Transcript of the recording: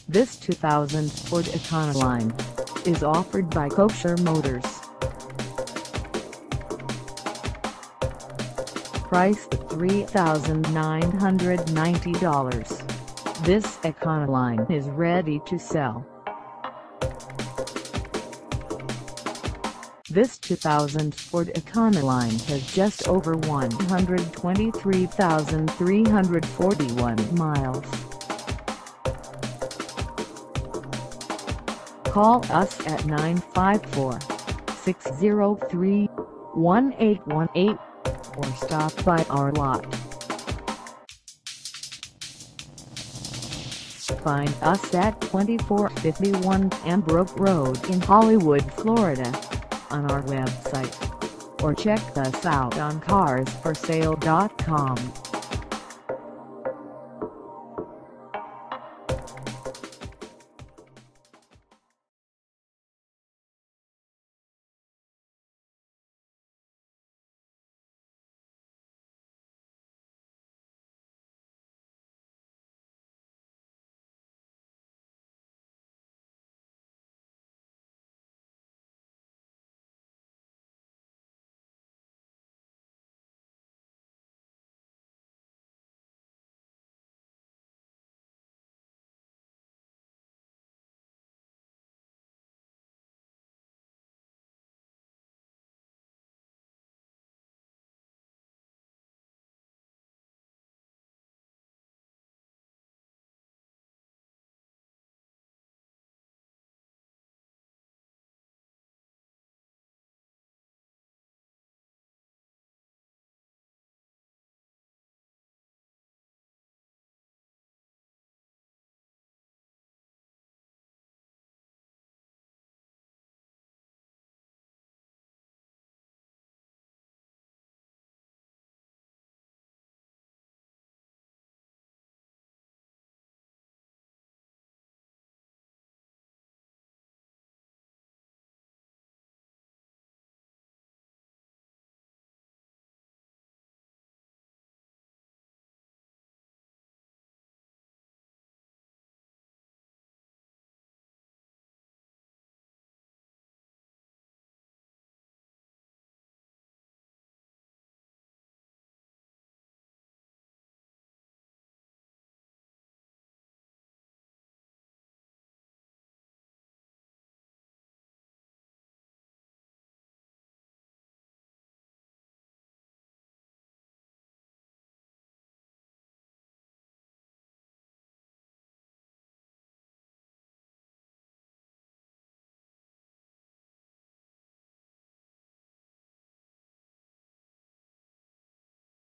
This 2000 Ford Econoline is offered by Kosher Motors. Priced at $3,990. This Econoline is ready to sell. This 2000 Ford Econoline has just over 123,341 miles. Call us at 954-603-1818 or stop by our lot. Find us at 2451 Pembroke Road in Hollywood, Florida, on our website, or check us out on carsforsale.com.